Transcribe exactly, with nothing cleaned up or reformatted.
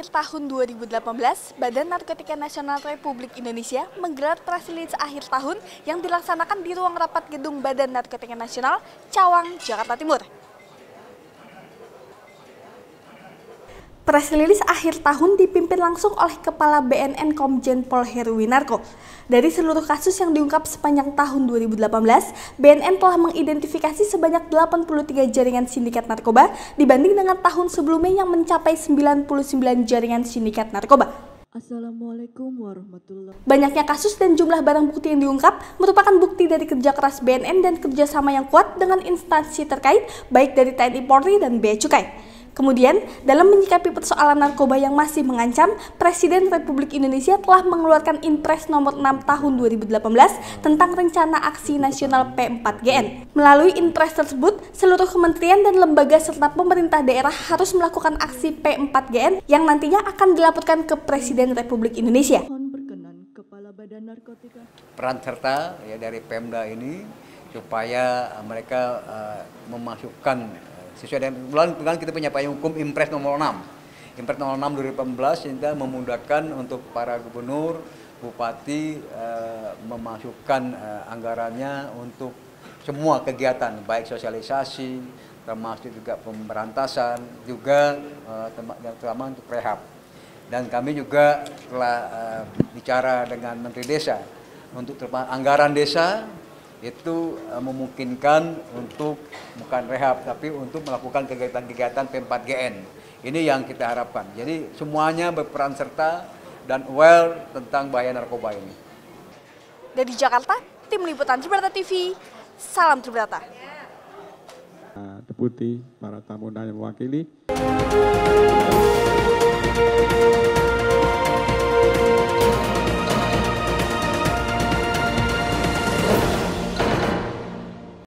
akhir tahun dua ribu delapan belas, Badan Narkotika Nasional Republik Indonesia menggelar press release akhir tahun yang dilaksanakan di ruang rapat gedung Badan Narkotika Nasional, Cawang, Jakarta Timur. Press release akhir tahun dipimpin langsung oleh Kepala B N N Komjen Pol Heruwinarko. Dari seluruh kasus yang diungkap sepanjang tahun dua ribu delapan belas, B N N telah mengidentifikasi sebanyak delapan puluh tiga jaringan sindikat narkoba dibanding dengan tahun sebelumnya yang mencapai sembilan puluh sembilan jaringan sindikat narkoba. Assalamualaikum warahmatullahi wabarakatuh. Banyaknya kasus dan jumlah barang bukti yang diungkap merupakan bukti dari kerja keras B N N dan kerjasama yang kuat dengan instansi terkait, baik dari T N I Polri dan Bea Cukai. Kemudian, dalam menyikapi persoalan narkoba yang masih mengancam, Presiden Republik Indonesia telah mengeluarkan Inpres nomor enam tahun dua ribu delapan belas tentang Rencana Aksi Nasional P empat G N. Melalui Inpres tersebut, seluruh kementerian dan lembaga serta pemerintah daerah harus melakukan aksi P empat G N yang nantinya akan dilaporkan ke Presiden Republik Indonesia. Peran serta ya dari Pemda ini supaya mereka uh, memasukkan sesuai dengan bulan kita punya payung hukum Inpres nomor enam. Inpres nomor enam dua ribu delapan belas sehingga memudahkan untuk para gubernur, bupati uh, memasukkan uh, anggarannya untuk semua kegiatan baik sosialisasi termasuk juga pemberantasan juga uh, terutama untuk rehab. Dan kami juga telah uh, bicara dengan Menteri Desa untuk anggaran desa itu uh, memungkinkan untuk bukan rehab tapi untuk melakukan kegiatan-kegiatan P empat G N. Ini yang kita harapkan. Jadi semuanya berperan serta dan aware tentang bahaya narkoba ini. Dari Jakarta, tim liputan Tribrata T V, salam Tribrata. Deputi, para tamu dan yang mewakili.